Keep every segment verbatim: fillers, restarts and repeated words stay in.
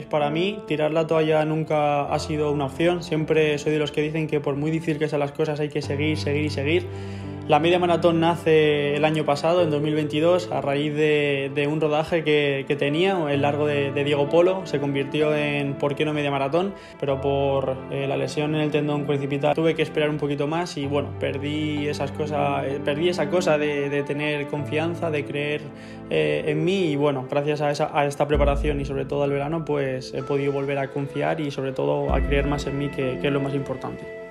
es para mí. Tirar la toalla nunca ha sido una opción. Siempre soy de los que dicen que por muy difícil que sean las cosas hay que seguir, seguir y seguir. La media maratón nace el año pasado, en dos mil veintidós, a raíz de, de un rodaje que, que tenía, el largo de, de Diego Polo. Se convirtió en ¿por qué no media maratón? Pero por eh, la lesión en el tendón cuadriceps tuve que esperar un poquito más y bueno, perdí esas cosas, eh, perdí esa cosa de, de tener confianza, de creer eh, en mí y bueno, gracias a, esa, a esta preparación y sobre todo al verano, pues he podido volver a confiar y sobre todo a creer más en mí, que, que es lo más importante.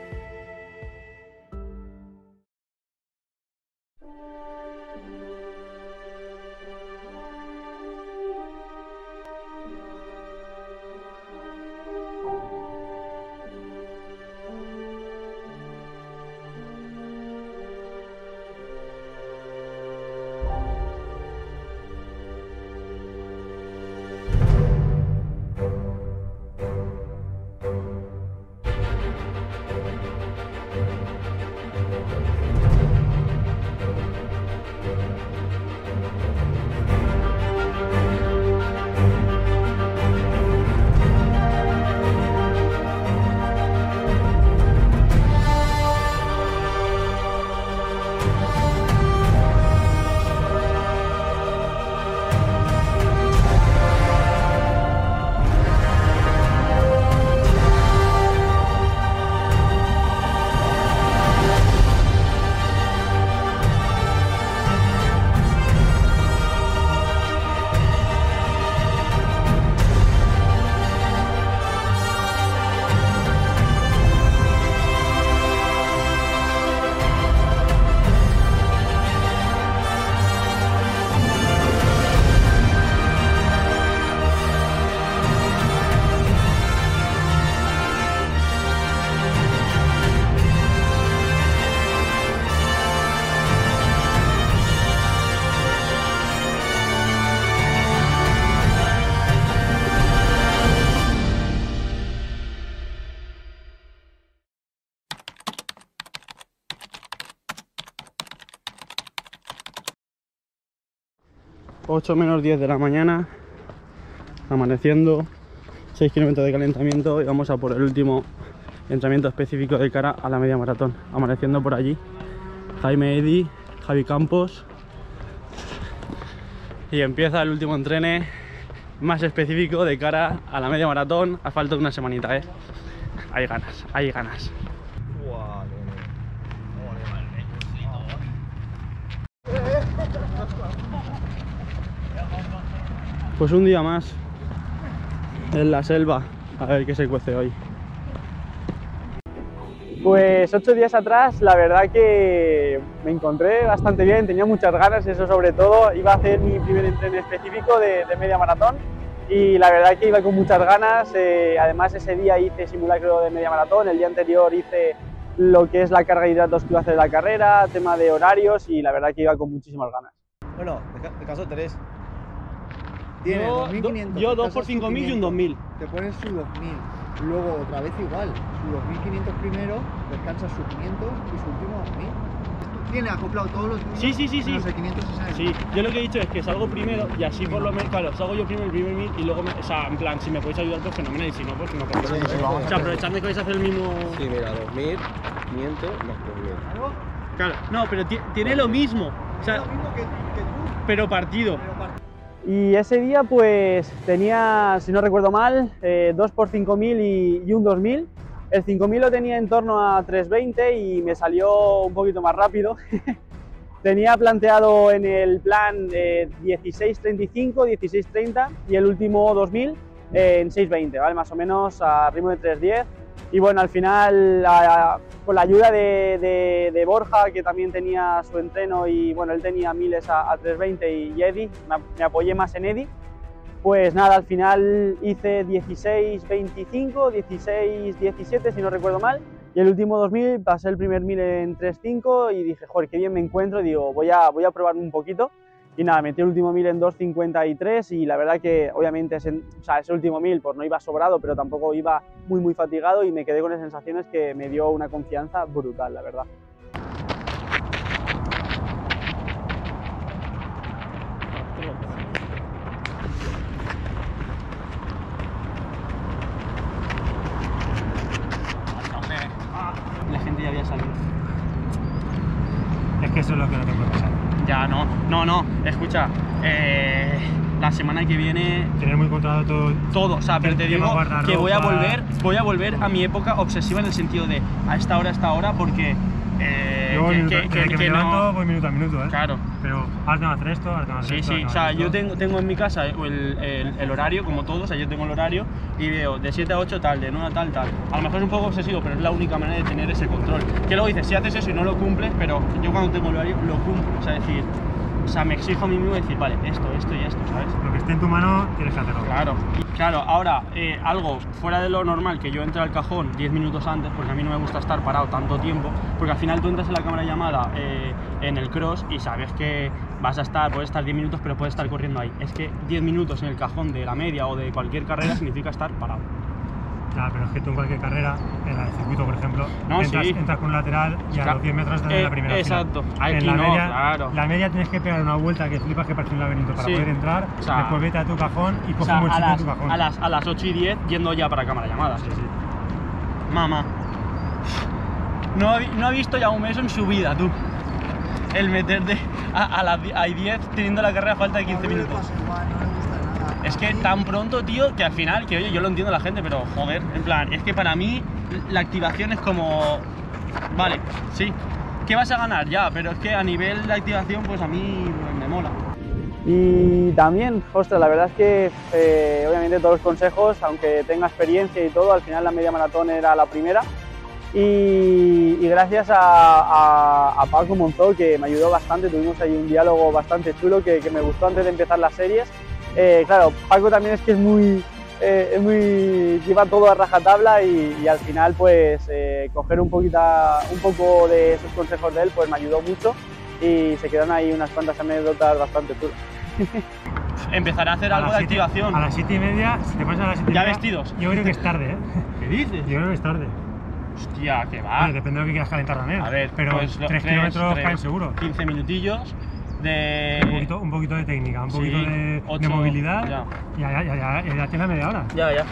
ocho menos diez de la mañana, amaneciendo, seis kilómetros de calentamiento y vamos a por el último entrenamiento específico de cara a la media maratón. Amaneciendo por allí, Jaime Eddy, Javi Campos, y empieza el último entrene más específico de cara a la media maratón a falta de una semanita, ¿eh? Hay ganas, hay ganas. Pues un día más en la selva, a ver qué se cuece hoy. Pues ocho días atrás, la verdad que me encontré bastante bien, tenía muchas ganas, eso sobre todo. Iba a hacer mi primer entreno específico de, de media maratón y la verdad que iba con muchas ganas. Eh, además ese día hice simulacro de media maratón, el día anterior hice lo que es la carga de hidratos que iba a hacer la carrera, tema de horarios y la verdad que iba con muchísimas ganas. Bueno, de caso tres. Tienes yo, dos mil quinientos, yo dos por cinco mil y un dos mil. Te pones su dos mil, luego otra vez igual, su dos mil quinientos primero, descansas su quinientos y su último dos mil. ¿Tiene acoplado todos los días? Sí, sí, sí, sí. No sé, quinientos y sí, yo lo que he dicho es que salgo primero y así por lo menos, claro, salgo yo primero el primer mil y luego, me, o sea, en plan, si me podéis ayudar pues fenomenal y si no, pues no podéis. Sí, sí, o sea, aprovechando que vais a hacer el mismo... Sí, mira, dos mil quinientos más dos mil. Claro, claro, no, pero tiene lo mismo, o sea, lo mismo que, que tú, pero partido. pero partido. Y ese día pues tenía, si no recuerdo mal, eh, dos por cinco mil y, y un dos mil. El cinco mil lo tenía en torno a tres veinte y me salió un poquito más rápido. Tenía planteado en el plan eh, dieciséis treinta y cinco, dieciséis treinta y el último dos mil eh, en seis veinte, ¿vale? Más o menos a ritmo de tres diez. Y bueno, al final, a, con la ayuda de, de, de Borja, que también tenía su entreno y bueno, él tenía miles a, a tres veinte y, y Eddy, me, me apoyé más en Eddy, pues nada, al final hice dieciséis veinticinco, dieciséis diecisiete si no recuerdo mal, y el último dos mil pasé el primer mil en tres cinco y dije, joder, qué bien me encuentro, y digo, voy a, voy a probarme un poquito. Y nada, metí el último mil en dos cincuenta y tres y la verdad que obviamente ese, o sea, ese último mil pues no iba sobrado, pero tampoco iba muy muy fatigado y me quedé con las sensaciones que me dio una confianza brutal, la verdad. No, no, escucha, eh, la semana que viene... Tener muy controlado todo. Todo, o sea, pero te digo que voy a volver, voy a volver a mi época obsesiva en el sentido de a esta hora, a esta hora, porque... Eh, Yo voy que, minuto, que, desde que, que que me levanto no... voy minuto a minuto, ¿eh? Claro. Pero ahora tengo que hacer esto, ahora tengo que hacer Sí, esto. sí, o sea, yo tengo, tengo en mi casa el, el, el horario, como todos, o sea, yo tengo el horario y veo de siete a ocho tal, de nueve a tal, tal. A lo mejor es un poco obsesivo, pero es la única manera de tener ese control. Que luego dices, si haces eso y no lo cumples, pero yo cuando tengo el horario lo cumplo, o sea, decir, o sea, me exijo a mí mismo decir, vale, esto, esto y esto, ¿sabes? Lo que esté en tu mano tienes que hacerlo. Claro, claro, ahora, eh, algo fuera de lo normal, que yo entre al cajón diez minutos antes, porque a mí no me gusta estar parado tanto tiempo, porque al final tú entras en la cámara llamada eh, en el cross y sabes que vas a estar, puedes estar diez minutos, pero puedes estar corriendo ahí. Es que diez minutos en el cajón de la media o de cualquier carrera significa estar parado. Ya, pero es que tú en cualquier carrera, en la de circuito por ejemplo, No, entras, sí. entras con un lateral y a Claro. los diez metros estás Eh, en la primera exacto. fila. Aquí en la no, media, claro. La media tienes que pegar una vuelta que flipas que parece un laberinto para Sí. poder entrar, O sea, después vete a tu cajón y O coge sea, un buen a sitio en las, tu cajón. a, las, a las ocho y diez yendo ya para cámara llamada. Sí, sí. Mamá. No, ha vi- no ha visto ya un mes en su vida, tú. El meterte a, a las die- a diez teniendo la carrera a falta de quince A mí me minutos. pasa igual, no me gusta nada. Es que tan pronto, tío, que al final, que oye, yo lo entiendo a la gente, pero joder, en plan, es que para mí la activación es como... Vale, sí, ¿qué vas a ganar? Ya, pero es que a nivel de activación, pues a mí pues, me mola. Y también, ostras, la verdad es que eh, obviamente todos los consejos, aunque tenga experiencia y todo, al final la media maratón era la primera. Y, y gracias a, a, a Paco Monzó, que me ayudó bastante, tuvimos ahí un diálogo bastante chulo que, que me gustó antes de empezar las series. Eh, claro, Paco también es que es muy, eh, es muy lleva todo a rajatabla y, y al final pues eh, coger un, poquito, un poco de esos consejos de él pues me ayudó mucho y se quedaron ahí unas cuantas anécdotas bastante chulas. Empezaré a hacer A algo las de siete- activación. A las siete y media, si te pones a las siete y Ya media, vestidos. Yo creo que es tarde, ¿eh? ¿Qué dices? Yo creo que es tarde. Hostia, que va. Vale, depende de lo que quieras calentar también. A ver, pero pues lo- tres tres, kilómetros tres, caen seguro. quince minutillos de... Un poquito, un poquito de técnica, un Sí, poquito de, de ocho, movilidad. ya. Ya, ya, ya, ya, ya, ya tiene media hora. Ya, ya.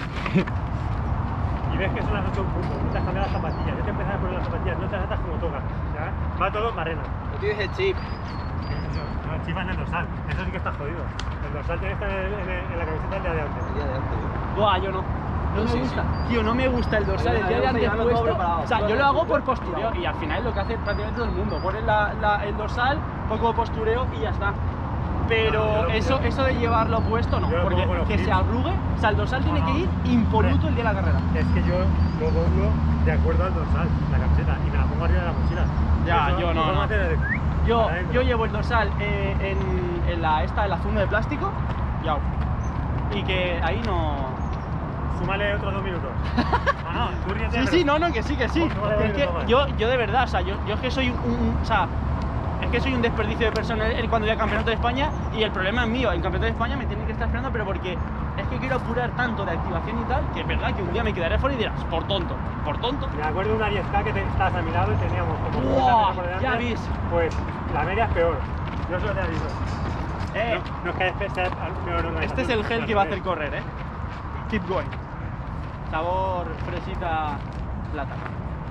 Y ves que son las ocho en punto, no te has cambiado las zapatillas, ya te empiezas a poner las zapatillas, no te las atas como tocas, ¿ya? Va todo en barrena. No tienes el chip. Eso, no, el chip va en el dorsal, eso sí que está jodido. El dorsal tiene que estar en, en, en la camiseta del día de antes. El día de antes. Buah, yo no. No me Sí, gusta, tío, no me gusta el dorsal, el A mí día me de gusta antes llevarlo todo puesto. preparado. O sea, Todo yo lo hago por preparado. postureo y al final es lo que hace prácticamente todo el mundo. Pones la, la, el dorsal, poco postureo y ya está. Pero No, yo lo- eso, yo- eso de llevarlo puesto no, yo lo porque pongo con los que clips. se arrugue, o sea, el dorsal tiene No, que no. ir impoluto Hombre. el día de la carrera. Es que yo lo pongo de acuerdo al dorsal, la camiseta, y me la pongo arriba de la mochila. Ya, Eso, yo no, forma no. de- Yo, para adentro. yo llevo el dorsal eh, en, en la, esta, en la funda de plástico, ya. Y que ahí no... Súmale otros dos minutos. No, no, tú ríete. Sí, pero- sí, no, no, que sí, que sí. Pues, vale, Es que vale, vale. yo, yo de verdad, o sea, yo, yo es que soy un, un- o sea, es que soy un desperdicio de personas en- cuando voy al Campeonato de España y el problema es mío. En Campeonato de España me tienen que estar esperando, pero porque es que quiero apurar tanto de activación y tal, que es verdad que un día me quedaré fuera y dirás, por tonto, por tonto. Me acuerdo de una diez K que te, estabas a mi lado y teníamos como ¡Buah! cincuenta metros por delante. Ya ves. Pues la media es peor. Yo solo te aviso. Eh, No, no es que después sea peor organización. este es el gel que va a hacer correr, eh. Keep going. Sabor fresita plátano.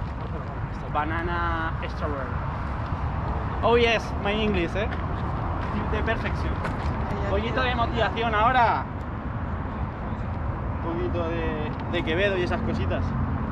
Banana strawberry. Oh yes, my English, eh. De perfección. Un poquito de motivación ahora. Un poquito de, de Quevedo y esas cositas.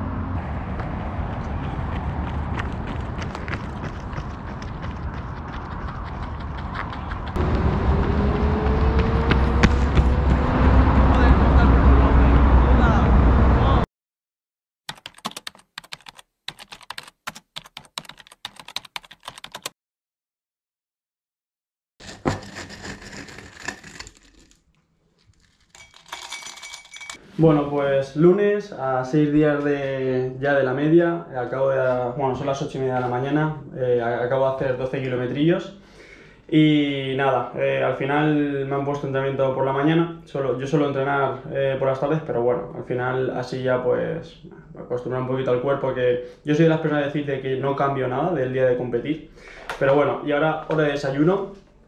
Bueno, pues lunes, a seis días de, ya de la media, acabo de, bueno, son las ocho y media de la mañana, eh, acabo de hacer doce kilometrillos y nada, eh, al final me han puesto entrenamiento por la mañana, solo, yo suelo entrenar eh, por las tardes, pero bueno, al final así ya pues acostumbrar un poquito al cuerpo, que yo soy de las personas de decir de que no cambio nada del día de competir, pero bueno, y ahora hora de desayuno.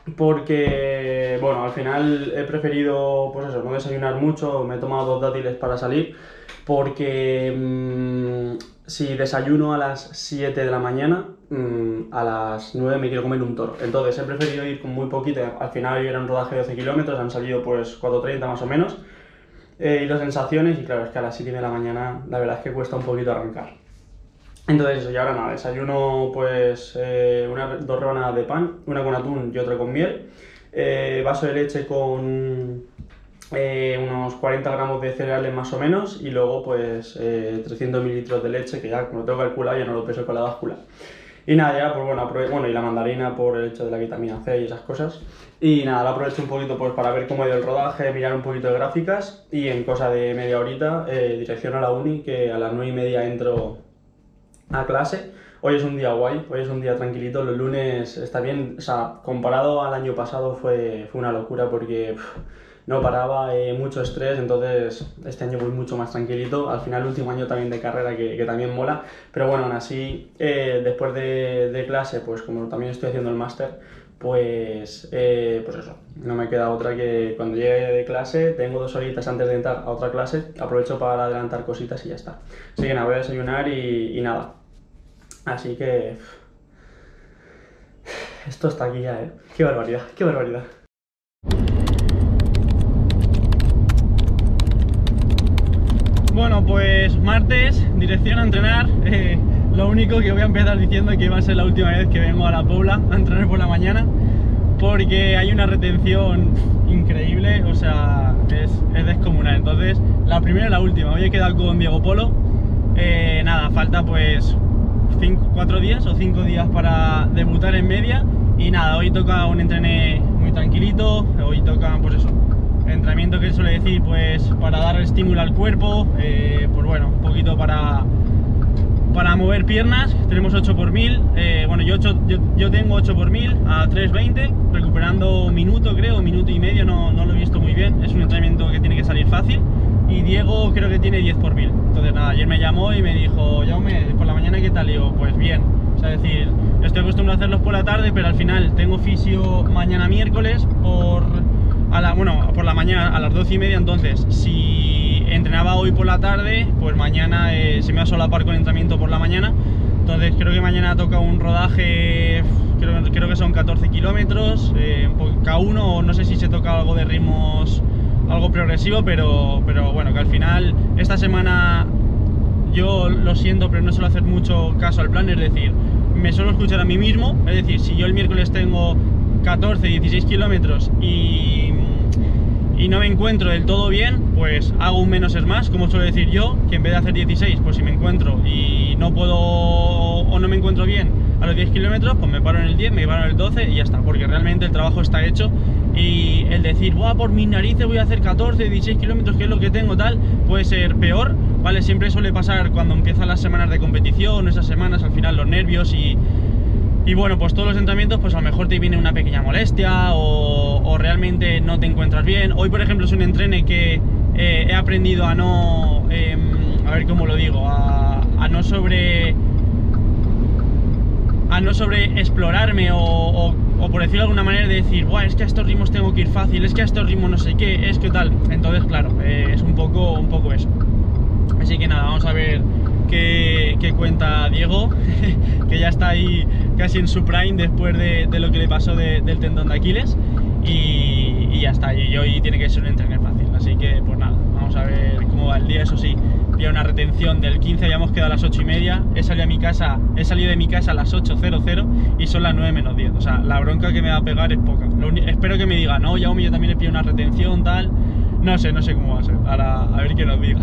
porque, bueno, al final he preferido, pues eso, no desayunar mucho, me he tomado dos dátiles para salir, porque mmm, si desayuno a las siete de la mañana, mmm, a las nueve me quiero comer un toro. Entonces he preferido ir con muy poquito, al final era un rodaje de doce kilómetros, han salido pues cuatro treinta más o menos, eh, y las sensaciones, y claro, es que a las siete de la mañana la verdad es que cuesta un poquito arrancar. Entonces eso, y ahora nada, desayuno pues eh, una, dos rebanadas de pan, una con atún y otra con miel, eh, vaso de leche con eh, unos cuarenta gramos de cereales más o menos, y luego pues eh, trescientos mililitros de leche, que ya como lo tengo calculado ya no lo peso con la báscula. Y nada, ya pues bueno, aprove- bueno, y la mandarina por el hecho de la vitamina C y esas cosas. Y nada, la aprovecho un poquito pues para ver cómo ha ido el rodaje, mirar un poquito de gráficas, y en cosa de media horita eh, dirección a la uni, que a las nueve y media entro a clase. Hoy es un día guay, hoy es un día tranquilito, los lunes está bien, o sea, comparado al año pasado fue, fue una locura porque pff, no paraba, eh, mucho estrés, entonces este año voy mucho más tranquilito, al final el último año también de carrera que, que también mola, pero bueno, aún así, eh, después de, de clase, pues como también estoy haciendo el máster, pues, eh, pues eso, no me queda otra que cuando llegue de clase, tengo dos horitas antes de entrar a otra clase, aprovecho para adelantar cositas y ya está. Así que nada, voy a desayunar y, y nada. Así que... esto está aquí ya, ¿eh? Qué barbaridad, qué barbaridad. Bueno, pues martes, dirección a entrenar. Eh, lo único que voy a empezar diciendo es que va a ser la última vez que vengo a La Pobla a entrenar por la mañana, porque hay una retención increíble, o sea, es, es descomunal. Entonces, la primera y la última. Hoy he quedado con Diego Polo. Eh, nada, falta pues cinco, cuatro días o cinco días para debutar en media. Y nada, hoy toca un entrené muy tranquilito. Hoy toca, pues eso, entrenamiento que suele decir, pues para dar estímulo al cuerpo, eh, pues bueno, un poquito para, para mover piernas. Tenemos ocho por mil, eh, bueno, yo, ocho, yo, yo tengo ocho por mil a tres veinte, recuperando un minuto, creo, un minuto y medio, no, no lo he visto muy bien. Es un entrenamiento que tiene que salir fácil. Y Diego creo que tiene diez por mil. Entonces nada, ayer me llamó y me dijo, Jaume, por la mañana ¿qué tal? Y yo, pues bien. O sea, es decir, estoy acostumbrado a hacerlos por la tarde, pero al final tengo fisio mañana miércoles por, a la, bueno, por la mañana a las doce y media. Entonces, si entrenaba hoy por la tarde, pues mañana eh, se me va a solapar con entrenamiento por la mañana. Entonces creo que mañana toca un rodaje, creo, creo que son catorce kilómetros, eh, cada uno, no sé si se toca algo de ritmos, algo progresivo, pero, pero bueno, que al final esta semana yo lo siento, pero no suelo hacer mucho caso al plan, es decir, me suelo escuchar a mí mismo, es decir, si yo el miércoles tengo catorce, dieciséis kilómetros y, y no me encuentro del todo bien, pues hago un menos es más, como suelo decir yo, que en vez de hacer dieciséis, pues si me encuentro y no puedo o no me encuentro bien a los diez kilómetros, pues me paro en el diez, me paro en el doce y ya está, porque realmente el trabajo está hecho. Y el decir, Buah, por mis narices voy a hacer catorce, dieciséis kilómetros, que es lo que tengo, tal, puede ser peor, ¿vale? Siempre suele pasar cuando empiezan las semanas de competición, esas semanas, al final los nervios y, y bueno, pues todos los entrenamientos, pues a lo mejor te viene una pequeña molestia o, o realmente no te encuentras bien. Hoy, por ejemplo, es un entrene que eh, he aprendido a no, eh, a ver cómo lo digo, a, a no sobre... a no sobre explorarme o, o, o por decirlo de alguna manera de decir, Buah, es que a estos ritmos tengo que ir fácil, es que a estos ritmos no sé qué, es que tal. Entonces, claro, eh, es un poco, un poco eso. Así que nada, vamos a ver qué, qué cuenta Diego, que ya está ahí casi en su prime después de, de lo que le pasó de, del tendón de Aquiles. Y, y ya está, y hoy tiene que ser un entreno fácil. Así que, pues nada, vamos a ver cómo va el día. Eso sí, había una retención del quince, habíamos quedado a las ocho y media. He salido, a mi casa, he salido de mi casa a las ocho cero cero y son las nueve menos diez. O sea, la bronca que me va a pegar es poca. Lo espero que me diga, no, Jaume, yo también he pillado una retención, tal. No sé, no sé cómo va a ser. Ahora, a ver qué nos diga.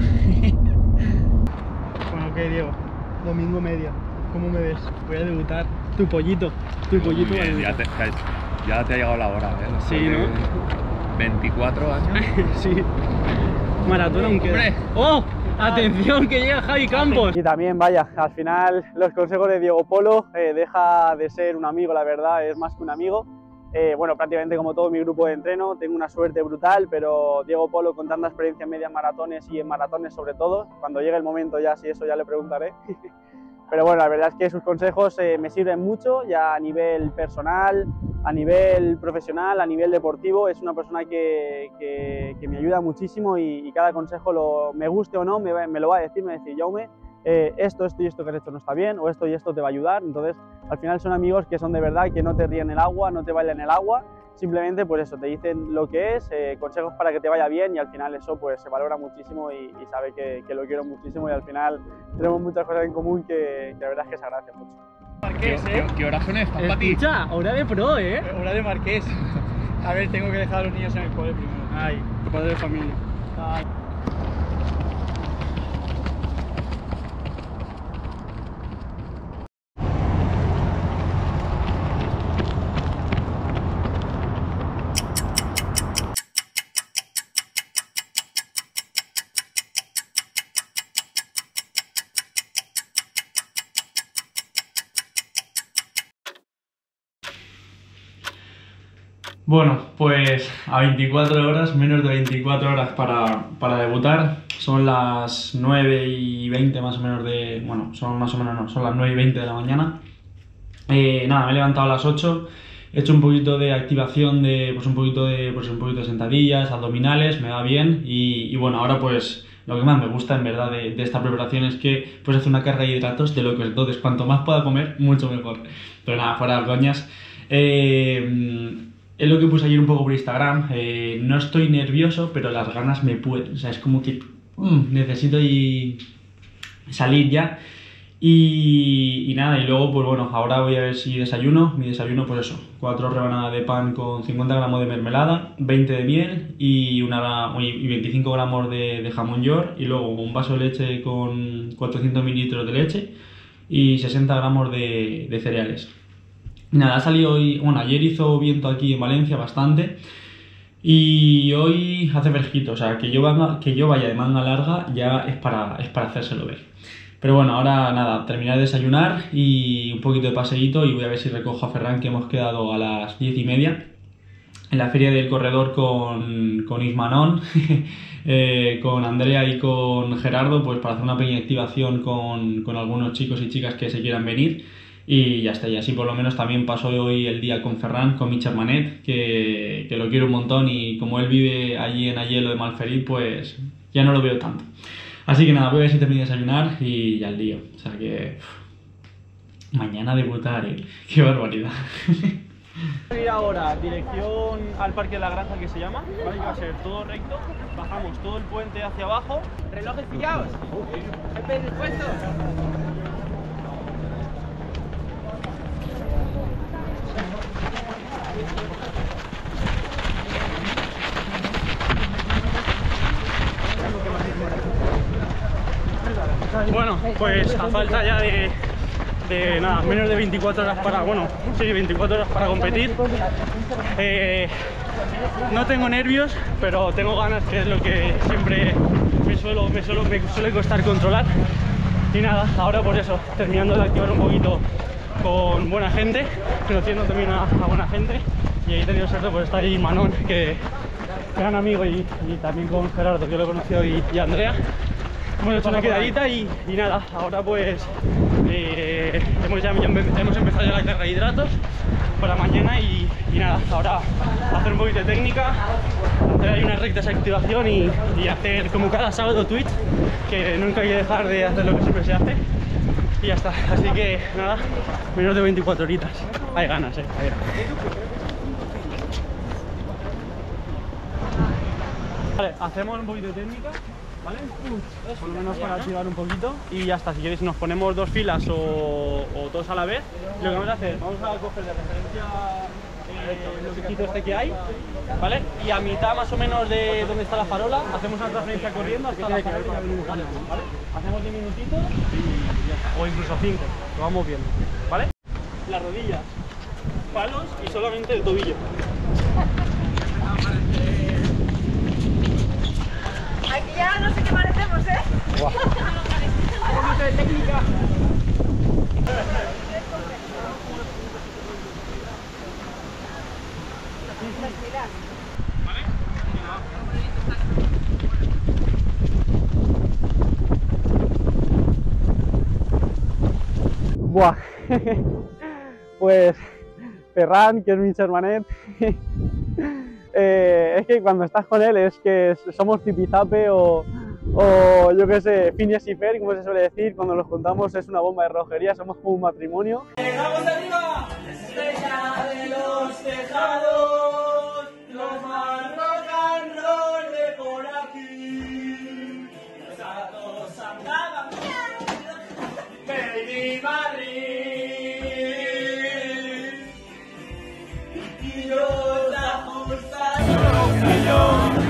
Bueno, ok, Diego. Domingo media. ¿Cómo me ves? Voy a debutar. Tu pollito. Tu pollito. Bien, ya, te, ya te ha llegado la hora, ¿eh? Sí, ¿no? veinticuatro años. Sí. Maratón aunque... ¡Oh! ¡Atención, que llega Javi Campos! Y también, vaya, al final los consejos de Diego Polo, eh, deja de ser un amigo, la verdad, es más que un amigo. Eh, bueno, prácticamente como todo mi grupo de entreno, tengo una suerte brutal, pero Diego Polo, con tanta experiencia en medias maratones y en maratones sobre todo, cuando llegue el momento ya, si eso ya le preguntaré. Pero bueno, la verdad es que sus consejos eh, me sirven mucho, ya a nivel personal, a nivel profesional, a nivel deportivo, es una persona que, que, que me ayuda muchísimo y, y cada consejo, lo, me guste o no, me, me lo va a decir, me va a decir, Jaume, eh, esto, esto y esto que has hecho no está bien, o esto y esto te va a ayudar. Entonces, al final son amigos que son de verdad, que no te ríen el agua, no te bailan el agua, simplemente pues eso, te dicen lo que es, eh, consejos para que te vaya bien, y al final eso pues se valora muchísimo y, y sabe que, que lo quiero muchísimo, y al final tenemos muchas cosas en común que, que la verdad es que se agradece mucho. Marqués, ¿eh? ¿Qué, qué horas son estas para ti? Escucha, hora de pro, ¿eh? Hora de Marqués. A ver, tengo que dejar a los niños en el cole primero. Ay, Tu padre de familia. ay. Bueno, pues a veinticuatro horas, menos de veinticuatro horas para, para debutar. Son las nueve y veinte más o menos de... Bueno, son más o menos no, son las nueve y veinte de la mañana. Eh, nada, me he levantado a las ocho. He hecho un poquito de activación de... Pues un poquito de, pues un poquito de sentadillas, abdominales, me va bien. Y, y bueno, ahora pues lo que más me gusta en verdad de, de esta preparación es que pues hace una carga de hidratos de lo que entonces cuanto más pueda comer, mucho mejor. Pero nada, fuera de coñas. Eh... Es lo que puse ayer un poco por Instagram, eh, no estoy nervioso, pero las ganas me pueden, o sea, es como que mm, necesito y salir ya. Y, y nada, y luego pues bueno, ahora voy a ver si desayuno, mi desayuno pues eso, cuatro rebanadas de pan con cincuenta gramos de mermelada, veinte de miel y, una, y veinticinco gramos de, de jamón york, y luego un vaso de leche con cuatrocientos mililitros de leche y sesenta gramos de, de cereales. Nada, ha salido hoy, bueno, ayer hizo viento aquí en Valencia bastante y hoy hace fresquito, o sea, que yo, vaya, que yo vaya de manga larga ya es para, es para hacérselo ver. Pero bueno, ahora nada, terminar de desayunar y un poquito de paseíto y voy a ver si recojo a Ferran, que hemos quedado a las diez y media en la feria del corredor con, con Ismanón, eh, con Andrea y con Gerardo, pues para hacer una pequeña activación con, con algunos chicos y chicas que se quieran venir. Y ya está, y así por lo menos también paso hoy el día con Ferran, con mi Hermanet, que, que lo quiero un montón, y como él vive allí en Ayelo de Malferit, pues ya no lo veo tanto. Así que nada, voy a ver si termino de desayunar y ya el lío. O sea que... Uf, mañana debutar, ¿eh? ¡Qué barbaridad! Vamos a ir ahora dirección al Parque de la Granja, que se llama, ¿vale? Va a ser todo recto, bajamos todo el puente hacia abajo. ¿Relojes pillados? ¿G P S puestos? Bueno, pues a falta ya de, de nada, menos de veinticuatro horas para, bueno, sí, veinticuatro horas para competir. Eh, no tengo nervios, pero tengo ganas, que es lo que siempre me, suelo, me, suelo, me suele costar controlar. Y nada, ahora por eso, terminando de activar un poquito con buena gente, conociendo también a, a buena gente. Y ahí he tenido suerte, pues está ahí Manón, que gran amigo, y, y también con Gerardo, que lo he conocido, y, y Andrea. Hemos hecho una quedadita y, y nada, ahora pues eh, hemos, ya, ya hemos empezado ya la carga de hidratos para mañana y, y nada, ahora hacer un poquito de técnica, hacer ahí unas rectas de activación y, y hacer como cada sábado Twitch, que nunca hay que dejar de hacer lo que siempre se hace, y ya está. Así que nada, menos de veinticuatro horitas, hay ganas, eh. Hay ganas. Vale, hacemos un poquito de técnica, ¿vale? Por lo menos para activar un poquito y ya está. Si queréis nos ponemos dos filas o, o dos a la vez. Lo que vamos a hacer, vamos a coger de referencia eh, el loquito este que hay, ¿vale? Y a mitad más o menos de donde está la farola hacemos una transferencia corriendo hasta la farola, ¿vale? Hacemos diez minutitos y, o incluso cinco, lo vamos viendo, ¿vale? Las rodillas, palos y solamente el tobillo. Aquí ya no sé qué parecemos, ¿eh? Wow. Un poquito de técnica. Buah, pues Ferran, que es mi hermanet. eh, es que cuando estás con él es que somos zipizape o, o yo qué sé, Phineas y Ferb, como se suele decir, cuando nos juntamos es una bomba de relojería, somos como un matrimonio. ¡Llegamos arriba! Estrella de los tejados, los más rock and roll de por aquí. Los gatos andaban Baby Madrid. Y yo la justa y yo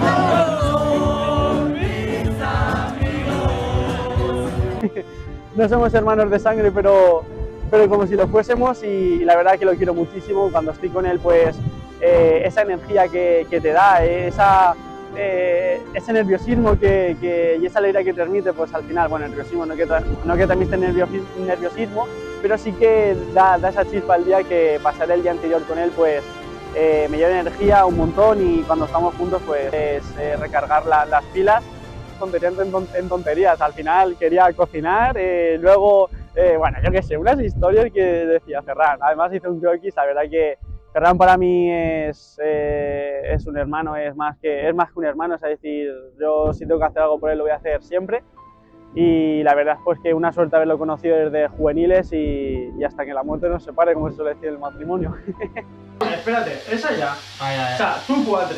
con mis amigos. No somos hermanos de sangre, pero, pero como si lo fuésemos, y la verdad que lo quiero muchísimo. Cuando estoy con él, pues eh, esa energía que, que te da, eh, esa, eh, ese nerviosismo que, que, y esa alegría que transmite, pues al final, bueno, nerviosismo no que, no que transmite nerviosismo, pero sí que da, da esa chispa al día que pasar el día anterior con él, pues eh, me lleva energía un montón, y cuando estamos juntos, pues es eh, recargar la, las pilas. Tonterías en tonterías, al final quería cocinar, eh, luego, eh, bueno, yo qué sé, unas historias que decía Ferran. Además hice un croquis, la verdad que Ferran para mí es, eh, es un hermano, es más, que, es más que un hermano, es decir, yo si tengo que hacer algo por él lo voy a hacer siempre, y la verdad es pues que una suerte haberlo conocido desde juveniles y, y hasta que la muerte nos separe, como se suele decir en el matrimonio. Espérate, esa ya. Ay, ay, O sea, tú cuatro.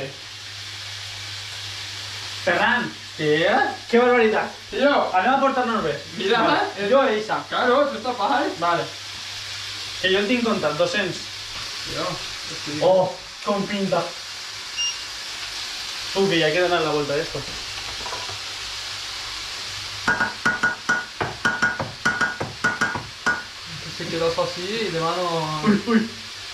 Ferran. ¿Qué? ¡Qué barbaridad! Tío, Anem a portar-nos bé. Mira, vale. eh. Jo e Isa. claro, tú estás para ahí. Vale. Que jo en tinc comptat, dos-cents. Tío, estoy... Oh, com pinta. Uh, que ya hay que dar la vuelta a esto. Se quedó así y de mano... Uy, uy.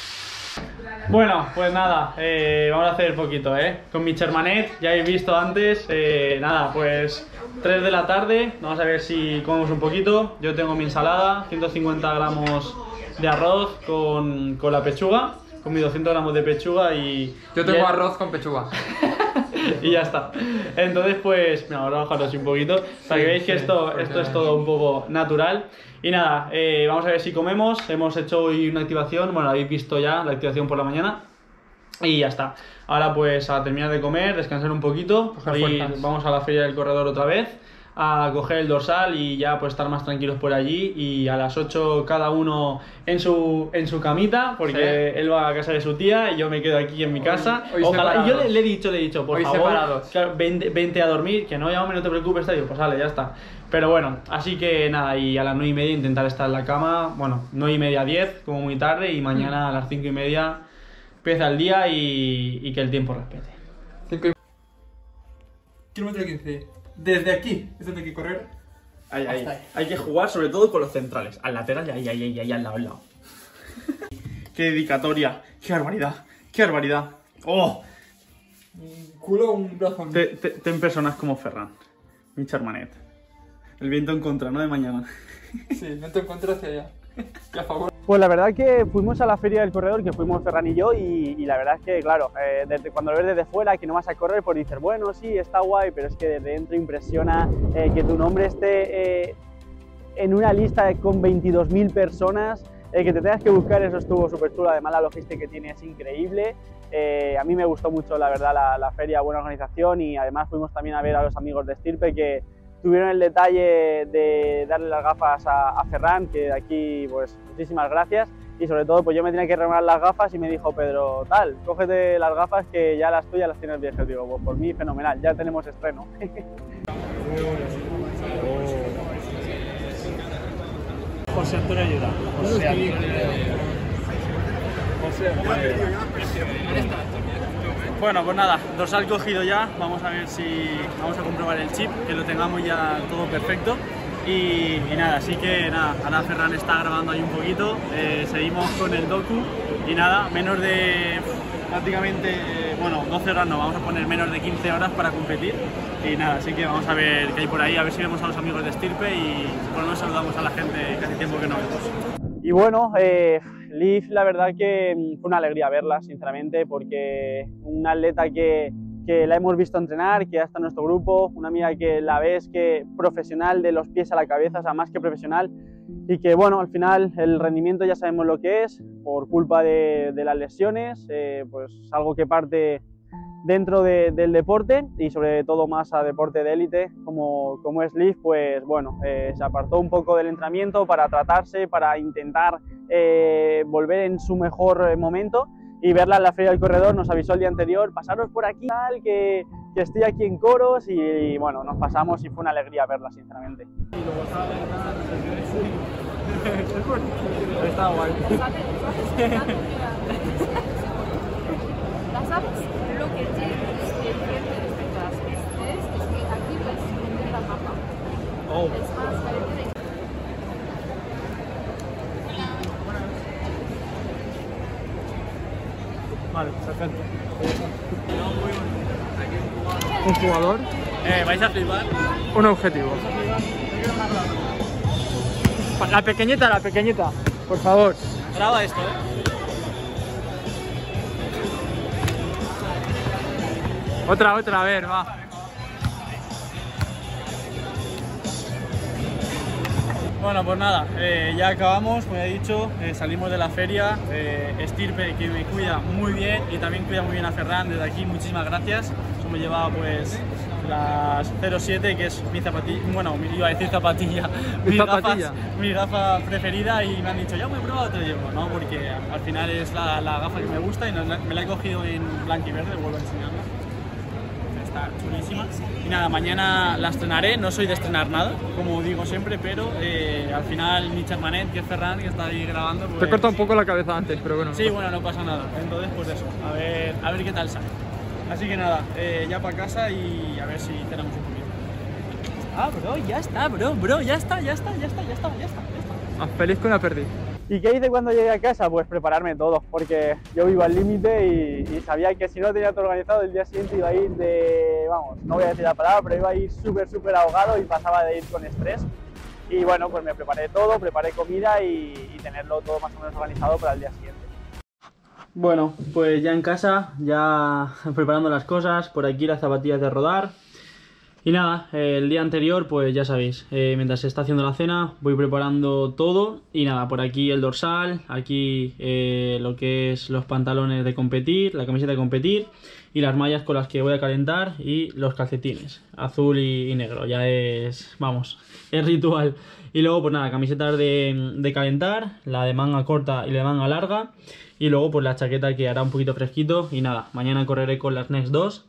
Bueno, pues nada, eh, vamos a hacer poquito, ¿eh? Con mi hermanet, ya habéis visto antes, eh, nada, pues tres de la tarde, vamos a ver si comemos un poquito. Yo tengo mi ensalada, ciento cincuenta gramos de arroz con, con la pechuga, con mis doscientos gramos de pechuga y... Yo tengo y arroz con pechuga. y ya está. Entonces pues, mira, vamos a bajarlo así un poquito, para que veáis que sí, esto, porque- esto es todo un poco natural. Y nada, eh, vamos a ver si comemos. Hemos hecho hoy una activación, bueno, habéis visto ya la activación por la mañana. Y ya está. Ahora pues a terminar de comer, descansar un poquito. Coger Hoy fuerzas. vamos a la feria del corredor otra vez, a coger el dorsal y ya pues estar más tranquilos por allí. Y a las ocho cada uno en su, en su camita, porque Sí. él va a casa de su tía y yo me quedo aquí en mi casa. hoy Ojalá, y yo separados. le, le he dicho, le he dicho, por Hoy favor, separados. claro, vente, vente a dormir, que no, ya hombre, no te preocupes, tal. Digo, pues vale, ya está. Pero bueno, así que nada, y a las nueve y media intentar estar en la cama, bueno, nueve y media, diez, como muy tarde, y mañana a las cinco y media empieza el día y, y que el tiempo respete. cinco y... Kilómetro quince. Desde aquí, desde aquí correr. Ahí, ahí. Hasta ahí. Hay que jugar sobre todo con los centrales, al lateral y ahí, ahí, ahí, ahí, al lado, al lado. Qué dedicatoria, qué barbaridad, qué barbaridad. Oh, Un culo, un brazo. te, te, ten personas como Ferran, mi charmanet. El viento en contra, ¿no? De mañana. Sí, no te encuentro hacia allá. Que a favor. Pues la verdad que fuimos a la feria del corredor, que fuimos Ferran y yo, y, y la verdad es que, claro, eh, desde, cuando lo ves desde fuera, que no vas a correr, pues dices, bueno, sí, está guay, pero es que desde dentro impresiona eh, que tu nombre esté eh, en una lista de, con veintidós mil personas, eh, que te tengas que buscar, eso estuvo súper chulo. Además la logística que tiene es increíble. Eh, a mí me gustó mucho, la verdad, la, la feria, buena organización, y además fuimos también a ver a los amigos de Estirpe, que tuvieron el detalle de darle las gafas a, a Ferran, que de aquí, pues, muchísimas gracias. Y sobre todo, pues yo me tenía que regalar las gafas y me dijo Pedro, tal, cógete las gafas que ya las tuyas las tienes viejas. Digo, pues por mí, fenomenal, ya tenemos estreno. José Antonio ayuda. José Antonio. Bueno, pues nada, dorsal cogido ya, vamos a ver si vamos a comprobar el chip, que lo tengamos ya todo perfecto. Y, y nada, así que nada, ahora Ferran está grabando ahí un poquito, eh, seguimos con el docu y nada, menos de prácticamente, eh, bueno, doce horas no, vamos a poner menos de quince horas para competir. Y nada, así que vamos a ver qué hay por ahí, a ver si vemos a los amigos de Estirpe y por lo menos saludamos a la gente que hace tiempo que no vemos. Y bueno, eh, Liv, la verdad que fue una alegría verla, sinceramente, porque una atleta que, que la hemos visto entrenar, que ya está en nuestro grupo, una amiga que la ves que profesional de los pies a la cabeza, o sea, más que profesional, y que bueno, al final el rendimiento ya sabemos lo que es, por culpa de, de las lesiones, eh, pues algo que parte dentro de, del deporte y sobre todo más a deporte de élite como, como es Liv, pues bueno, eh, se apartó un poco del entrenamiento para tratarse, para intentar eh, volver en su mejor momento y verla en la Feria del Corredor. Nos avisó el día anterior, pasaros por aquí, tal, que, que estoy aquí en Coros y, y bueno, nos pasamos y fue una alegría verla, sinceramente. Está guay. ¿Las sabes? Lo que tiene diferente respecto a las pistas es que aquí puedes poner la mapa. Oh. Es más diferente de... Vale, perfecto. Un jugador. Eh, vais a flipar. Un objetivo. La pequeñita, la pequeñita. Por favor. Graba esto, eh. Otra, otra, a ver, va. Bueno, pues nada, eh, ya acabamos, como he dicho, eh, salimos de la feria, eh, Estirpe que me cuida muy bien y también cuida muy bien a Ferran, desde aquí muchísimas gracias. Eso me llevaba pues las cero siete, que es mi zapatilla, bueno, iba a decir zapatilla, mi, zapatilla. Gafas, mi gafa preferida y me han dicho, ya me he probado, te llevo, ¿no? Porque al final es la, la gafa que me gusta y no, me la he cogido en blanco y verde, vuelvo a enseñarla. Está chulísima. Y nada, mañana la estrenaré, no soy de estrenar nada, como digo siempre, pero eh, al final mi Charmanet, que es Ferran, que está ahí grabando... Pues, te he cortado un poco la cabeza antes, pero bueno. Sí, no bueno, no pasa nada. Entonces, pues eso, a ver, a ver qué tal sale. Así que nada, eh, ya para casa y a ver si tenemos un poquito. Ah, bro, ya está, bro, bro, ya está, ya está, ya está, ya está, ya está. Ya está. Ah, feliz con la perdí. ¿Y qué hice cuando llegué a casa? Pues prepararme todo, porque yo vivo al límite y, y sabía que si no tenía todo organizado, el día siguiente iba a ir de, vamos, no voy a decir la palabra, pero iba a ir súper, súper ahogado y pasaba de ir con estrés. Y bueno, pues me preparé todo, preparé comida y, y tenerlo todo más o menos organizado para el día siguiente. Bueno, pues ya en casa, ya preparando las cosas, por aquí las zapatillas de rodar. Y nada, eh, el día anterior, pues ya sabéis, eh, mientras se está haciendo la cena, voy preparando todo. Y nada, por aquí el dorsal, aquí eh, lo que es los pantalones de competir, la camiseta de competir y las mallas con las que voy a calentar y los calcetines, azul y, y negro, ya es, vamos, es ritual. Y luego pues nada, camisetas de, de calentar, la de manga corta y la de manga larga. Y luego pues la chaqueta que hará un poquito fresquito. Y nada, mañana correré con las Next dos.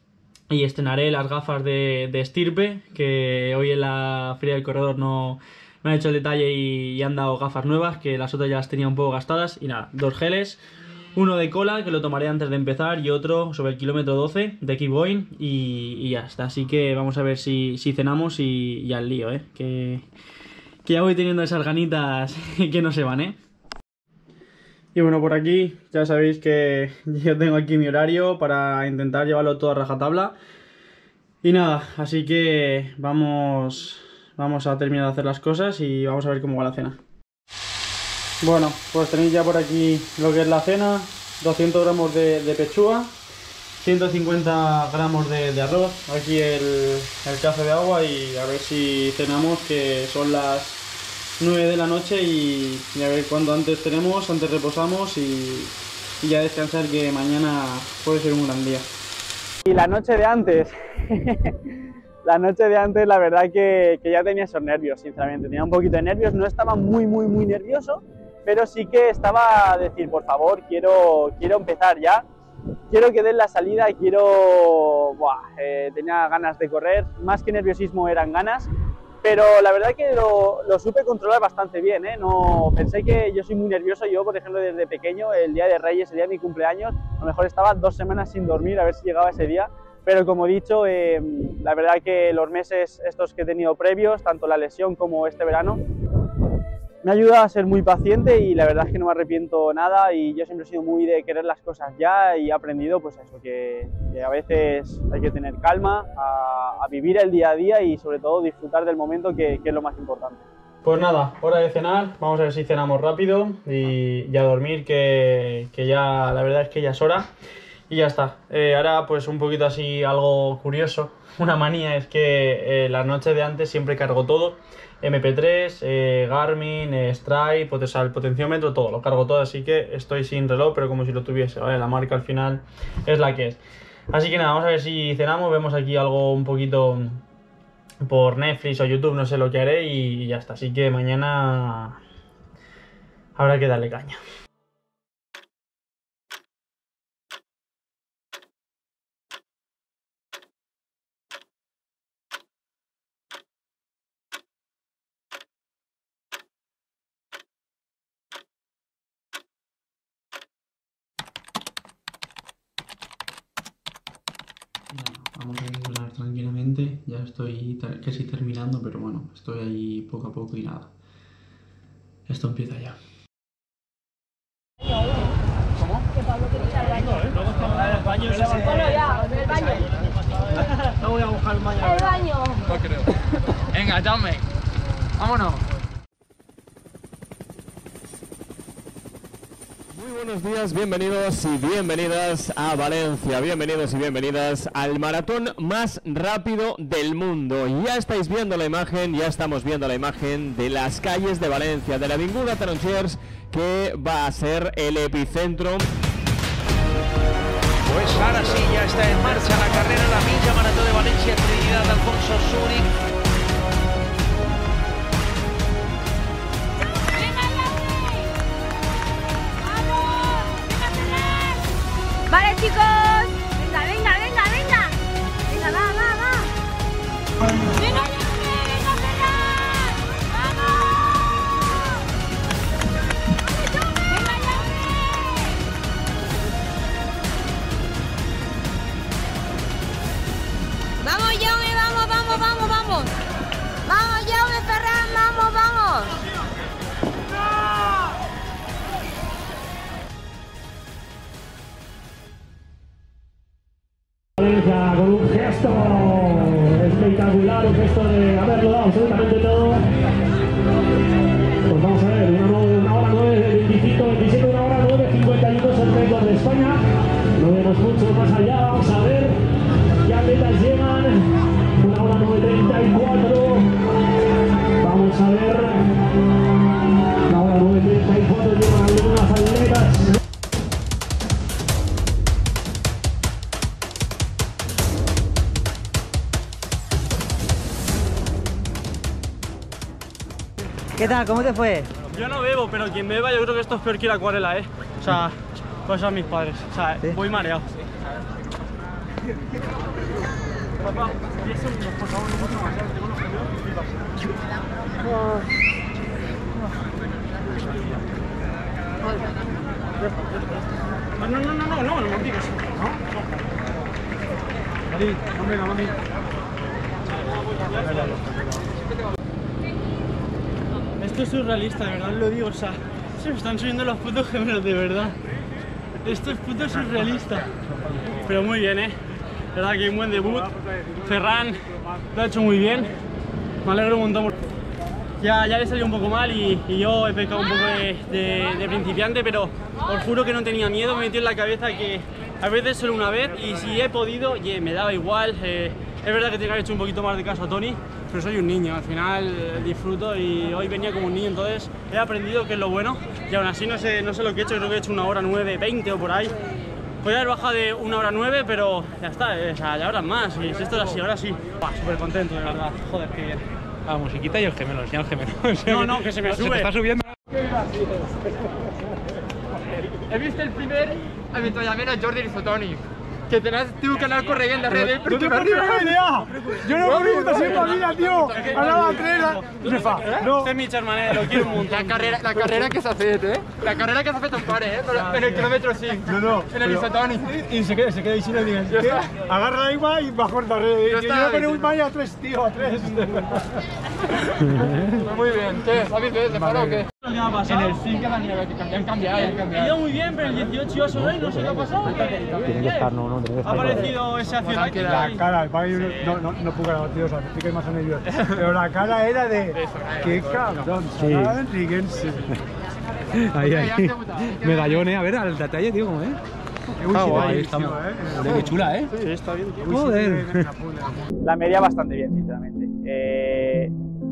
Y estrenaré las gafas de, de Estirpe, que hoy en la Feria del Corredor no me han hecho el detalle y, y han dado gafas nuevas, que las otras ya las tenía un poco gastadas. Y nada, dos geles, uno de cola, que lo tomaré antes de empezar, y otro sobre el kilómetro doce de Keep Going, y, y ya está. Así que vamos a ver si, si cenamos y, y al lío, ¿eh? Que, que ya voy teniendo esas ganitas que no se van, ¿eh? Y bueno, por aquí ya sabéis que yo tengo aquí mi horario para intentar llevarlo todo a rajatabla. Y nada, así que vamos, vamos a terminar de hacer las cosas y vamos a ver cómo va la cena. Bueno, pues tenéis ya por aquí lo que es la cena. doscientos gramos de, de pechuga, ciento cincuenta gramos de, de arroz, aquí el, el café de agua y a ver si cenamos, que son las nueve de la noche y, y a ver cuánto antes tenemos, antes reposamos y, y ya descansar, que mañana puede ser un gran día. Y la noche de antes, la noche de antes la verdad que, que ya tenía esos nervios, sinceramente, tenía un poquito de nervios, no estaba muy muy muy nervioso, pero sí que estaba a decir, por favor, quiero, quiero empezar ya, quiero que den la salida, quiero, buah, eh, tenía ganas de correr, más que nerviosismo eran ganas. Pero la verdad que lo, lo supe controlar bastante bien, ¿eh? No, pensé que yo soy muy nervioso, yo por ejemplo desde pequeño, el día de Reyes, el día de mi cumpleaños, a lo mejor estaba dos semanas sin dormir a ver si llegaba ese día, pero como he dicho, eh, la verdad que los meses estos que he tenido previos, tanto la lesión como este verano, me ha ayudado a ser muy paciente y la verdad es que no me arrepiento nada y yo siempre he sido muy de querer las cosas ya y he aprendido pues eso, que, que a veces hay que tener calma, a, a vivir el día a día y sobre todo disfrutar del momento, que, que es lo más importante. Pues nada, hora de cenar, vamos a ver si cenamos rápido y, y a dormir, que, que ya la verdad es que ya es hora. Y ya está. Eh, ahora pues un poquito así algo curioso. Una manía es que eh, la noche de antes siempre cargo todo. eme pe tres, eh, Garmin, eh, Stripe, o sea, el potenciómetro, todo. Lo cargo todo, así que estoy sin reloj, pero como si lo tuviese, ¿vale? La marca al final es la que es. Así que nada, vamos a ver si cenamos. Vemos aquí algo un poquito por Netflix o YouTube, no sé lo que haré y ya está. Así que mañana habrá que darle caña. Vamos a regular tranquilamente, ya estoy casi terminando, pero bueno, estoy ahí poco a poco y nada. Esto empieza ya. ¿Cómo? Que Pablo quiere ir al baño. El baño es ese. Bueno, ya, el baño. No voy a buscar el baño. El baño. No creo. Venga, llame. Vámonos. Muy buenos días, bienvenidos y bienvenidas a Valencia, bienvenidos y bienvenidas al maratón más rápido del mundo. Ya estáis viendo la imagen, ya estamos viendo la imagen de las calles de Valencia, de la Avinguda Tarongers, que va a ser el epicentro. Pues ahora sí, ya está en marcha la carrera, la milla maratón de Valencia, Trinidad Alfonso Zúrich. Vale, chicos. Venga, venga, venga, venga. Venga, va, va, va. Venga, Yame, venga, Ferran. Vamos. Venga, Yame. Vamos, Yame, vamos, vamos, vamos, vamos. Vamos, Yame, Ferran, vamos, vamos. Con un gesto espectacular, un gesto de haberlo dado absolutamente todo. Pues vamos a ver, una, una hora nueve, veinticinco, veintisiete, una hora nueve, cincuenta y uno es el récord de España. No vemos mucho más allá, vamos a ver qué atletas llegan. Una hora nueve, treinta y cuatro. Vamos a ver. Una hora nueve, treinta y cuatro llegan algunas atletas. ¿Qué tal? ¿Cómo te fue? Yo no bebo, pero quien beba yo creo que esto es peor que la acuarela, ¿eh? O sea, cosas de mis padres. O sea, ¿sí? Voy mareado. Papá, diez segundos, por favor, no mucho más. Tengo unos gemelos que flipas. No, no, no, no, no, no, no me digas. ¿No? Mami, hombre, mami. Esto es surrealista, de verdad lo digo, o sea, se me están subiendo los putos gemelos, de verdad. Esto es puto surrealista. Pero muy bien, eh. De verdad que un buen debut. Ferran lo ha hecho muy bien. Me alegro un montón. Ya, ya le salió un poco mal y, y yo he pecado un poco de, de, de principiante, pero os juro que no tenía miedo. Me metió en la cabeza que a veces solo una vez y si he podido, yeah, me daba igual. Eh, es verdad que tenía que haber hecho un poquito más de caso a Tony, pero soy un niño, al final eh, disfruto y hoy venía como un niño, entonces he aprendido que es lo bueno y aún así no sé, no sé lo que he hecho, creo que he hecho una hora nueve, veinte o por ahí. Podría haber bajado de una hora nueve, pero ya está, eh, o sea, ya habrá más y si esto es así, ahora sí. Súper contento, de verdad, joder, qué bien. La musiquita y el gemelo, enseña el gemelo. No, no, que se me sube. Se te está subiendo. He visto el primer avituallament a Jordi Risotoni. Que tenías tú que anar corriendo darrere ¡No te puedo una idea! ¡Yo no he visto así en la vida, tío! ¡Ganaba a tres! Me fa! No. Este es mi germanet, lo quiero un montón. La carrera, la carrera que s'ha fet, eh? La carrera que s'ha fet en pare, eh? Però en el kilòmetre cinc. No, no. En el Risotoni. Y se queda, se queda ahí sin el día. Agarra la igua y bajó el darrere. Yo no ponía un mayo a tres, tío, a tres. Muy bien. ¿Qué? ¿Sabes de para o qué? ¿Qué ha pasado? En el cinc han cambiado, han cambiado. He ido muy bien, pero el dieciocho iba solo y no sé qué ha pasado. Tiene que estar, no, no, tiene que estar. Ha aparecido ese accidente. La cara, el país no, no, no puedo ganar, tío, o sea, estoy que más nervioso. Pero la cara era de... ¡Qué cabrón! Sí. Enriquens. Ahí, ahí. Medallón, eh. A ver, al detalle, tío, ¿cómo es? Está guay, está muy chula, ¿eh? Sí, está bien, tío. Joder. La media bastante bien, sinceramente. Eh,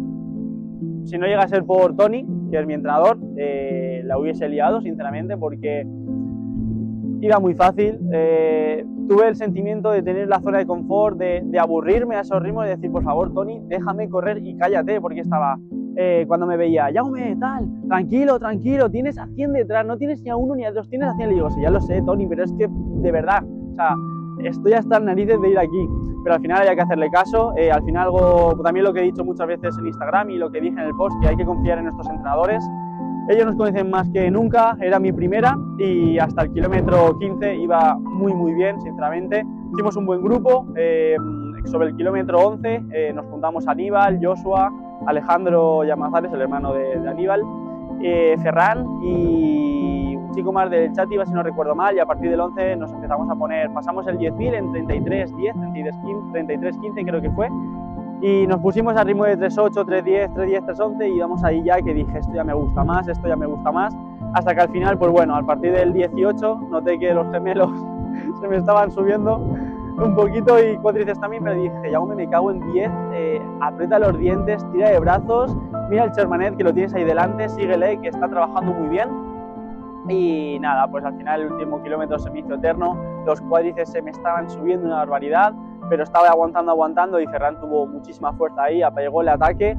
si no llega a ser por Tony, que es mi entrenador, eh, la hubiese liado, sinceramente, porque iba muy fácil. Eh, tuve el sentimiento de tener la zona de confort, de, de aburrirme a esos ritmos y decir, por favor, Tony, déjame correr y cállate, porque estaba... Eh, cuando me veía, Jaume, tal, tranquilo, tranquilo, tienes a cien detrás, no tienes ni a uno ni a dos, tienes a cien. Le digo, sí, ya lo sé, Tony, pero es que, de verdad, o sea, estoy hasta en narices de ir aquí, pero al final había que hacerle caso. Eh, al final algo, también lo que he dicho muchas veces en Instagram y lo que dije en el post, que hay que confiar en nuestros entrenadores. Ellos nos conocen más que nunca, era mi primera y hasta el kilómetro quince iba muy muy bien, sinceramente. Hicimos un buen grupo, eh, sobre el kilómetro once eh, nos juntamos Aníbal, Joshua, Alejandro Llamazares, el hermano de, de Aníbal, eh, Ferran y un chico más del chat, iba si no recuerdo mal, y a partir del once nos empezamos a poner, pasamos el diez mil en treinta y tres diez, treinta y tres quince creo que fue, y nos pusimos al ritmo de tres ocho, tres diez, tres diez, tres once y íbamos ahí ya que dije, esto ya me gusta más, esto ya me gusta más, hasta que al final, pues bueno, a partir del dieciocho noté que los gemelos se me estaban subiendo un poquito y cuádriceps también, pero dije, ya me cago en diez, eh, aprieta los dientes, tira de brazos, mira el Chermanet que lo tienes ahí delante, síguele que está trabajando muy bien. Y nada, pues al final el último kilómetro se me hizo eterno, los cuádriceps se me estaban subiendo una barbaridad, pero estaba aguantando, aguantando y Ferran tuvo muchísima fuerza ahí, apagó el ataque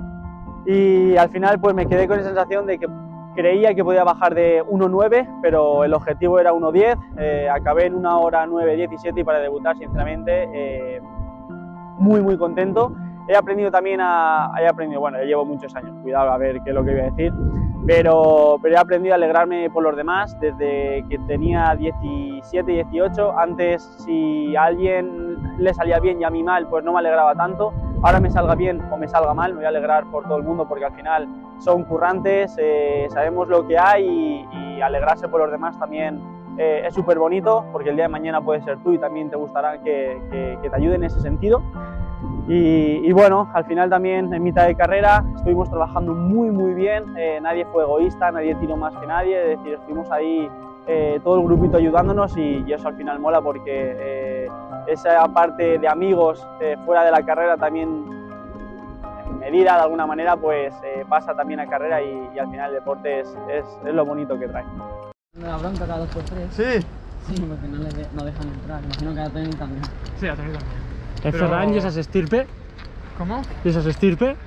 y al final pues me quedé con esa sensación de que creía que podía bajar de uno nueve, pero el objetivo era uno diez, eh, acabé en una hora nueve diecisiete y para debutar, sinceramente, eh, muy muy contento. He aprendido también a... he aprendido, bueno, llevo muchos años, cuidado a ver qué es lo que voy a decir, pero, pero he aprendido a alegrarme por los demás desde que tenía diecisiete, dieciocho, antes si a alguien le salía bien y a mí mal, pues no me alegraba tanto. Ahora me salga bien o me salga mal, me voy a alegrar por todo el mundo porque al final son currantes, eh, sabemos lo que hay y, y alegrarse por los demás también eh, es súper bonito porque el día de mañana puede ser tú y también te gustará que, que, que te ayude en ese sentido. Y, y bueno, al final también en mitad de carrera estuvimos trabajando muy muy bien, eh, nadie fue egoísta, nadie tiró más que nadie, es decir, estuvimos ahí eh, todo el grupito ayudándonos y, y eso al final mola porque eh, esa parte de amigos eh, fuera de la carrera también en medida de alguna manera pues eh, pasa también a carrera y, y al final el deporte es, es, es lo bonito que trae. La bronca cada dos por tres. Sí. Sí, porque no, le de, no dejan entrar, imagino que a Tony también. Sí, a Tony también. ¿El Pero... Ferran y esas estirpe? ¿Cómo? ¿Y esas estirpe?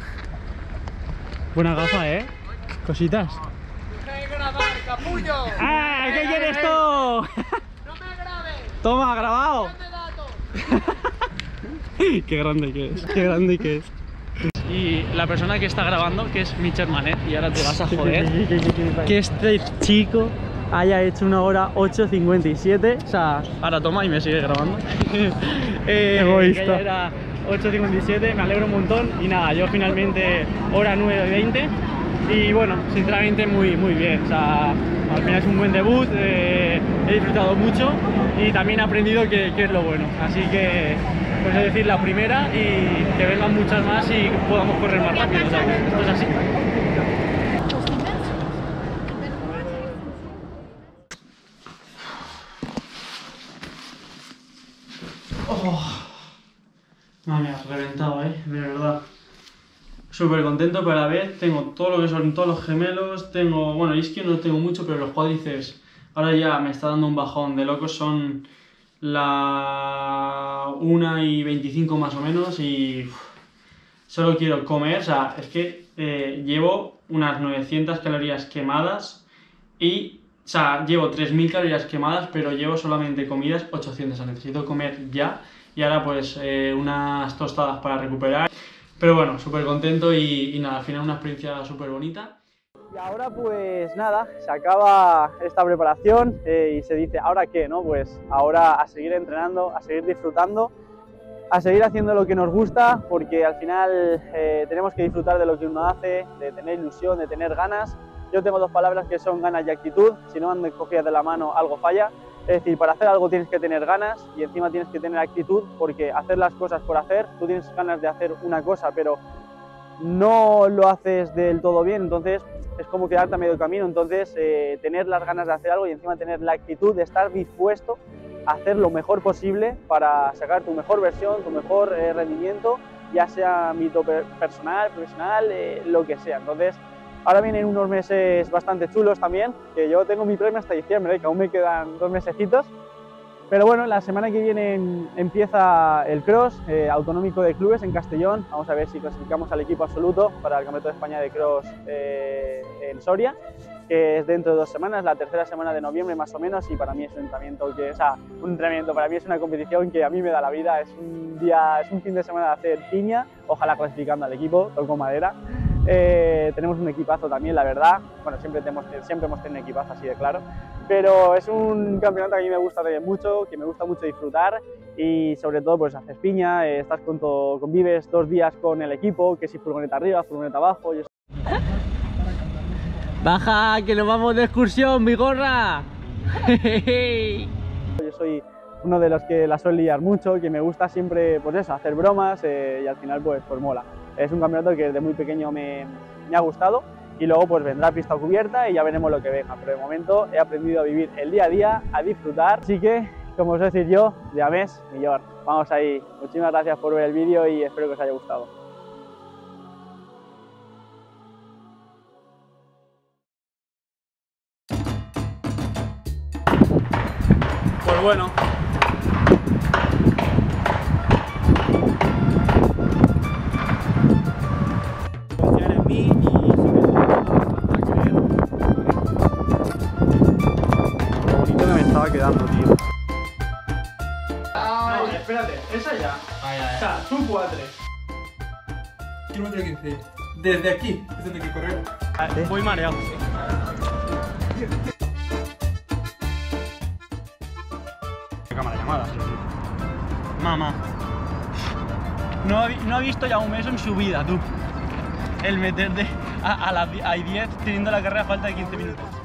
Buena gafa, ¿eh? Cositas. ¡Capullo! ¡Ah! ¿Qué quieres tú? ¡No me grabes! Toma, grabado. Qué grande que es, qué grande que es. Y la persona que está grabando, que es mi Chermanet, y ahora te vas a joder, que este chico haya hecho una hora ocho cincuenta y siete, o sea, ahora toma y me sigue grabando. eh, Egoísta. Que ya era ocho cincuenta y siete, me alegro un montón y nada, yo finalmente hora nueve veinte y bueno, sinceramente muy muy bien, o sea, al final es un buen debut, eh, he disfrutado mucho y también he aprendido que, que es lo bueno, así que pues es decir, la primera y que vengan muchas más y podamos correr más rápido, ¿sabes? Esto es así. Oh. Madre mía, reventado, eh, de verdad. Súper contento, pero a la vez tengo todo lo que son todos los gemelos, tengo, bueno, isquio no tengo mucho, pero los cuádriceps ahora ya me está dando un bajón de locos, son la una y veinticinco más o menos y uf, solo quiero comer, o sea, es que eh, llevo unas novecientas calorías quemadas y, o sea, llevo tres mil calorías quemadas, pero llevo solamente comidas ochocientas, o sea, necesito comer ya y ahora pues eh, unas tostadas para recuperar. Pero bueno, súper contento y, y nada, al final una experiencia súper bonita. Y ahora pues nada, se acaba esta preparación eh, y se dice, ¿ahora qué? ¿No? Pues ahora a seguir entrenando, a seguir disfrutando, a seguir haciendo lo que nos gusta, porque al final eh, tenemos que disfrutar de lo que uno hace, de tener ilusión, de tener ganas. Yo tengo dos palabras que son ganas y actitud, si no andan cogidas de la mano algo falla. Es decir, para hacer algo tienes que tener ganas y encima tienes que tener actitud, porque hacer las cosas por hacer, tú tienes ganas de hacer una cosa, pero no lo haces del todo bien, entonces es como quedarte a medio camino. Entonces eh, tener las ganas de hacer algo y encima tener la actitud de estar dispuesto a hacer lo mejor posible para sacar tu mejor versión, tu mejor eh, rendimiento, ya sea ámbito personal, profesional, eh, lo que sea. Entonces ahora vienen unos meses bastante chulos también, que yo tengo mi premio hasta diciembre, que aún me quedan dos mesecitos. Pero bueno, la semana que viene empieza el cross eh, autonómico de clubes en Castellón. Vamos a ver si clasificamos al equipo absoluto para el Campeonato de España de cross eh, en Soria, que es dentro de dos semanas, la tercera semana de noviembre más o menos, y para mí es un entrenamiento que, o sea, un entrenamiento, para mí es una competición que a mí me da la vida. Es un día, es un fin de semana de hacer piña, ojalá clasificando al equipo, toco madera. Eh, tenemos un equipazo también, la verdad. Bueno, siempre, tenemos, siempre hemos tenido un equipazo, así de claro. Pero es un campeonato que a mí me gusta también mucho, que me gusta mucho disfrutar, y sobre todo pues haces piña, eh, estás con todo, convives dos días con el equipo, que si furgoneta arriba, furgoneta abajo. Yo... ¡Baja, que nos vamos de excursión, mi gorra! Yo soy uno de los que la suele liar mucho, que me gusta siempre pues eso, hacer bromas, eh, y al final pues, pues mola. Es un campeonato que desde muy pequeño me, me ha gustado, y luego pues vendrá pista cubierta y ya veremos lo que venga. Pero de momento he aprendido a vivir el día a día, a disfrutar, así que, como os voy a decir yo, de mes, millor. Vamos ahí. Muchísimas gracias por ver el vídeo y espero que os haya gustado. Pues bueno, confiar en mí y sobre todo hasta creer. Lo bonito que me estaba quedando, tío. No, espérate, esa ya. Ay, ay, O sea, tú cuatro. Kilómetro quince. Desde aquí es donde hay que correr. Voy mareado. Cámara llamada. Mamá. No ha, no ha visto ya un mes en su vida, tú. El meterte a, a las a diez teniendo la carrera a falta de quince minutos.